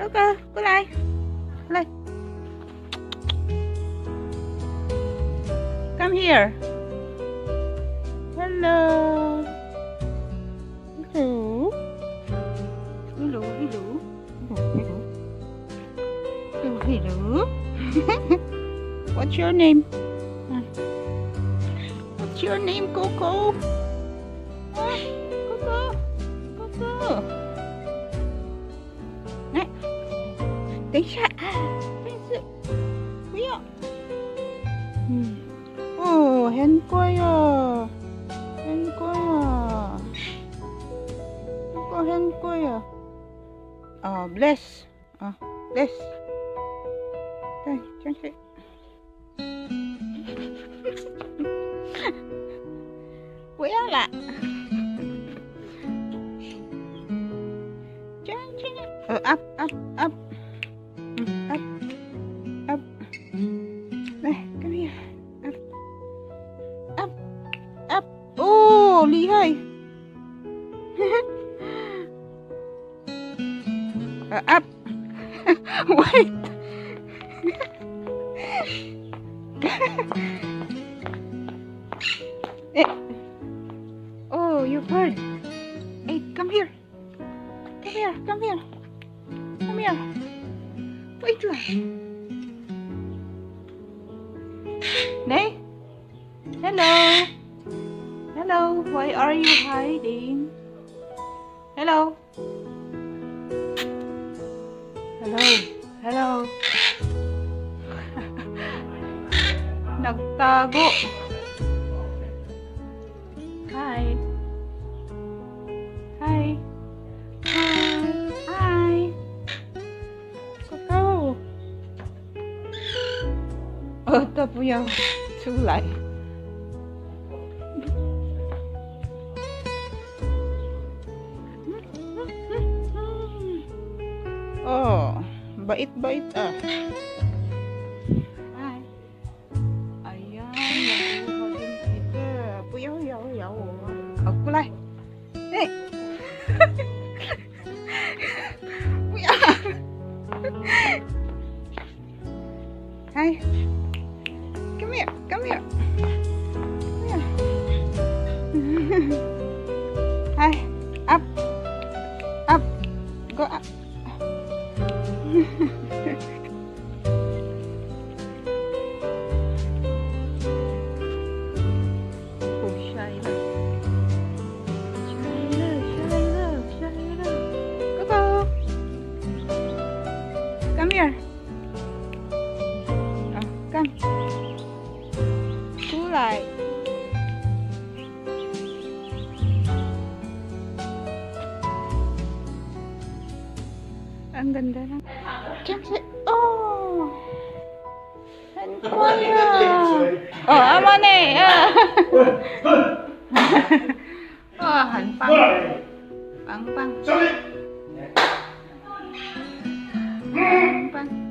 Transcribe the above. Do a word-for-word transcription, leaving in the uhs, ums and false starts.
Coco, cô lại. Lại. Come here. Hello. Hello. Hello, hello. Hello. Hello, hello. What's your name? What's your name, Coco? Huh? Coco. Coco. Này.等一下。但是不要。嗯。哦，很乖呀，很乖呀。Coco很乖呀。哦 ，bless 啊 ，bless。对，这样子。不要啦。这样这样。呃 ，up up up。嗯 ，up up。来 ，come here。up up up。哦，厉害。呃 ，up。Wait。Eh. Oh, you bird. Hey, come here. Come here, come here. Come here. Wait lang. Nay? Hello? Hello? Why are you hiding? Hello? Hello? Hello? Nagtago. Hi. Hi. Hi. Hi. Coco. 呃，它不要出来。Oh, bait-bait ah. Hi. Ayan, nakuha din kita. Puyaw, yaw, yaw. Oh, kulay. Hey. Puyaw. Hi. Come here, come here. Come here. Hi. Up. Up. Go up. Oh, Shiloh. Shiloh, Shiloh, Shiloh. Coco. Come here. Oh, come. Kulay. Ang ganda lang. Oh! Ang kuya! Oh, ama na eh! Oh, hanpang. Pang-pang. Hanpang.